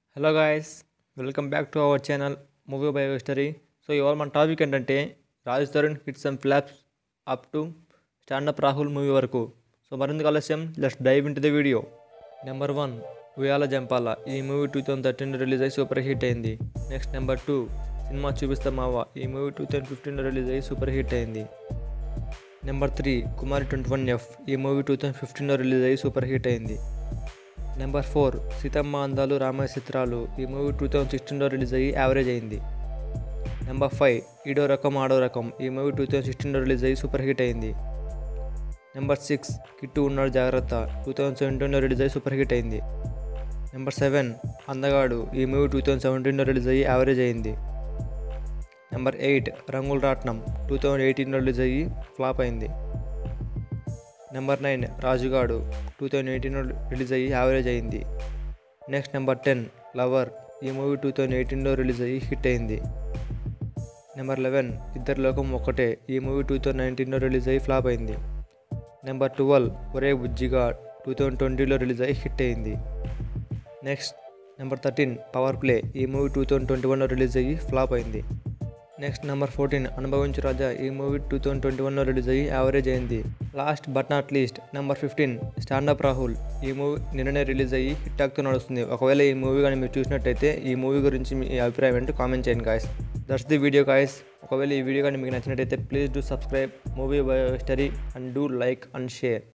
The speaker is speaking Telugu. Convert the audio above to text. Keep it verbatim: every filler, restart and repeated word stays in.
Hello guys, welcome back to our channel movie bio history. So ఇవాళ మన టాపిక్ ఏంటంటే Raj Tarun hits and flops up to standup Rahul movie వరకు. సో మరింత ఆలస్యం, let's dive in to the video. Number one, Uyyala Jampala. ఈ movie two thousand thirteen release అయ్యి సూపర్ హిట్ అయింది. Next number two, cinema Chupistha Mava. ఈ మూవీ టూ థౌజండ్ ఫిఫ్టీన్లో రిలీజ్ అయ్యి సూపర్ హిట్ అయింది. Number three, Kumari twenty one F. ఈ మూవీ టూ థౌజండ్ ఫిఫ్టీన్లో రిలీజ్ అయ్యి సూపర్ హిట్ అయింది. Number four, Seethamma Andalu Ramayya Chitralu. ఈ మూవీ టూ థౌజండ్ సిక్స్టీన్లో రిలీజ్ అయ్యి యావరేజ్ అయింది. Number five, Eedo Rakam Aado Rakam. ఈ మూవీ టూ థౌజండ్ సిక్స్టీన్లో రిలీజ్ అయ్యి సూపర్ హిట్ అయింది. Number six, Kittu Unnadu Jagratha. Two thousand సెవెంటీన్లో రిలీజ్ అయ్యి సూపర్ హిట్ అయింది. Number seven, Andhagadu. ఈ మూవీ టూ థౌజండ్ సెవెంటీన్లో రిలీజ్ అయ్యి యావరేజ్ అయింది. నెంబర్ ఎయిట్, రంగుల రాట్నం. టూ థౌజండ్ ఎయిటీన్లో రిలీజ్ అయ్యి ఫ్లాప్ అయింది. Number nine, Rajugadu. Two thousand ఎయిటీన్లో రిలీజ్ అయ్యి యావరేజ్ అయింది. Next number ten, lover. ఈ మూవీ టూ థౌజండ్ ఎయిటీన్లో రిలీజ్ అయ్యి హిట్ అయింది. Number eleven, Iddaru Lokam Okkate. ఈ మూవీ టూ థౌజండ్ నైన్టీన్లో రిలీజ్ అయ్యి ఫ్లాప్ అయింది. Number twelve, Orey Bujjiga. Two thousand ట్వంటీలో రిలీజ్ అయ్యి హిట్ అయింది. Next number thirteen, power play. ఈ మూవీ టూ థౌజండ్ ట్వంటీ వన్లో రిలీజ్ అయ్యి ఫ్లాప్ అయింది. Next number fourteen, Anubhavinchu Raja. ఈ మూవీ టూ థౌజండ్ ట్వంటీ వన్లో రిలీజ్ అయ్యి యావరేజ్ అయింది. Last but not least, number fifteen, standup Rahul. ఈ మూవీ నిన్ననే రిలీజ్ అయ్యి హిట్ టాక్తో నడుస్తుంది. ఒకవేళ ఈ మూవీ కానీ మీరు చూసినట్టయితే ఈ మూవీ గురించి మీ అభిప్రాయం ఏంటో కామెంట్ చేయండి guys. That's the video guys. ఒకవేళ ఈ వీడియో కానీ మీకు నచ్చినట్టయితే please do subscribe movie bio history and do like and share.